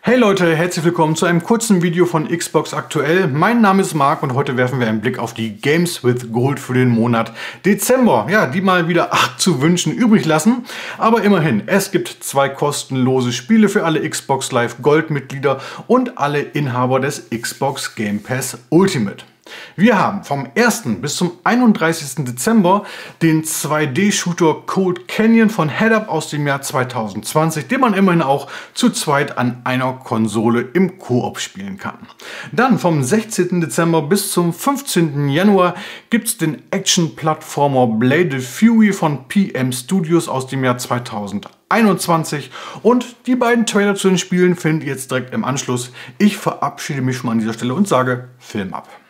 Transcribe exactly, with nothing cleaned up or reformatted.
Hey Leute, herzlich willkommen zu einem kurzen Video von Xbox Aktuell. Mein Name ist Marc und heute werfen wir einen Blick auf die Games with Gold für den Monat Dezember. Ja, die mal wieder acht zu wünschen übrig lassen. Aber immerhin, es gibt zwei kostenlose Spiele für alle Xbox Live Gold Mitglieder und alle Inhaber des Xbox Game Pass Ultimate. Wir haben vom ersten bis zum einunddreißigsten Dezember den zwei D-Shooter Cold Canyon von Headup aus dem Jahr zweitausendzwanzig, den man immerhin auch zu zweit an einer Konsole im Koop spielen kann. Dann vom sechzehnten Dezember bis zum fünfzehnten Januar gibt es den Action-Plattformer Bladed Fury von P M Studios aus dem Jahr zweitausendeinundzwanzig und die beiden Trailer zu den Spielen findet ihr jetzt direkt im Anschluss. Ich verabschiede mich schon mal an dieser Stelle und sage Film ab.